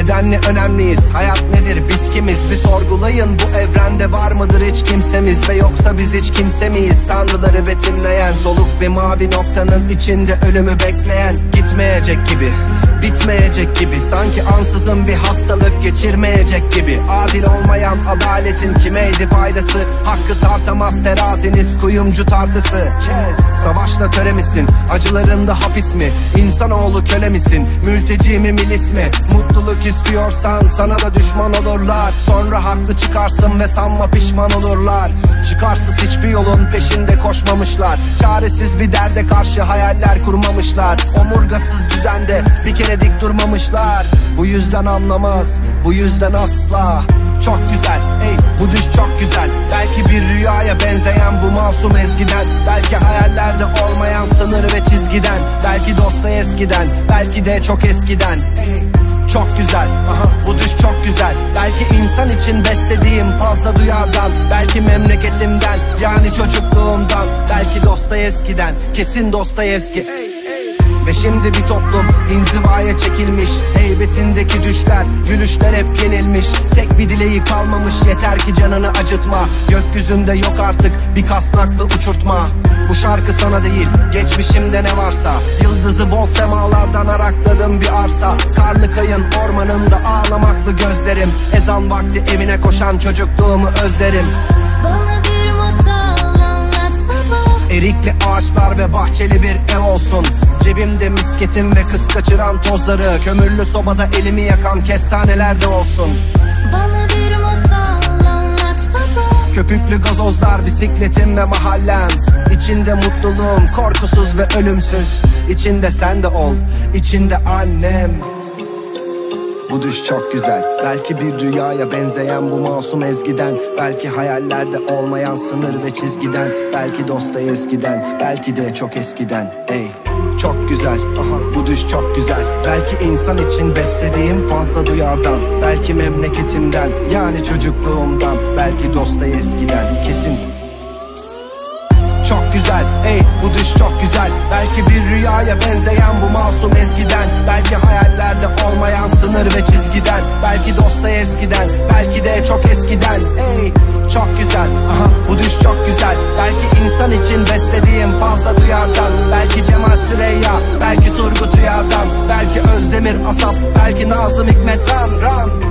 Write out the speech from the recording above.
Bu denli önemliyiz, hayat nedir, biz kimiz? Bir sorgulayın, bu evrende var mıdır hiç kimsemiz? Ve yoksa biz hiç kimse miyiz? Tanrıları betimleyen, soluk bir mavi noktanın içinde ölümü bekleyen. Gitmeyecek gibi, bitmeyecek gibi, sanki ansızın bir hastalık geçirmeyecek gibi. Adil olmayan adaletin kimeydi faydası? Hakkı tartamaz teraziniz, kuyumcu tartısı. Savaşla töre misin? Acılarında hapis mi? İnsanoğlu köle misin? Mülteci mi, milis mi? Mutluluk istiyorsan sana da düşman olurlar. Sonra haklı çıkarsın ve sanma pişman olurlar. Çıkarsız hiçbir yolun peşinde koşmamışlar. Çaresiz bir derde karşı hayaller kurmamışlar. Omurgasız düzende bir kere dik durmamışlar. Bu yüzden anlamaz, bu yüzden asla. Çok güzel, ey bu düş çok güzel. Belki bir rüyaya benzeyen bu masum ezgiden. Belki hayallerde olmayan sınır ve çizgiden. Belki Dostoyevski'den, belki de çok eskiden. Çok güzel, aha bu düş çok güzel. Belki insan için beslediğim fazla duyardan. Belki memleketimden, yani çocukluğumdan. Belki Dostoyevski'den, kesin Dostoyevski. Ve şimdi bir toplum inzivaya çekilmiş. Heybesindeki düşler, gülüşler hep yenilmiş. Tek bir dileği kalmamış, yeter ki canını acıtma. Gökyüzünde yok artık bir kasnaklı uçurtma. Bu şarkı sana değil, geçmişimde ne varsa. Yıldızı bol semalardan arakladım bir arsa. Karlı kayın ormanında ağlamaklı gözlerim. Ezan vakti evine koşan çocukluğumu özlerim. Bana bir masal anlat baba. Erikli ağaçlar ve bahçeli bir ev olsun. Cebimde misketim ve kız kaçıran tozları. Kömürlü sobada elimi yakan kestaneler de olsun. Bana bir masal anlat baba. Köpüklü gazozlar, bisikletim ve mahallem. İçinde mutluluğum, korkusuz ve ölümsüz. İçinde sen de ol, içinde annem. Bu düş çok güzel. Belki bir rüyaya benzeyen bu masum ezgiden. Belki hayallerde olmayan sınır ve çizgiden. Belki Dostoyevski'den, belki de çok eskiden. Ey çok güzel, aha bu düş çok güzel. Belki insan için beslediğim fazla duyardan. Belki memleketimden, yani çocukluğumdan. Belki Dostoyevski'den, kesin. Çok güzel, ey bu düş çok güzel. Belki bir rüyaya benzeyen bu masum ezgiden. Belki hayallerde olmayan sınır ve çizgiden. Belki Dostoyevski'den, belki de çok eskiden. Ey çok güzel, aha bu düş çok güzel. Belki insan için beslediğim fazla duyardan. Belki Cemal Süreyya, belki Turgut Uyar'dan. Belki Özdemir Asaf, belki Nazım Hikmet Ran.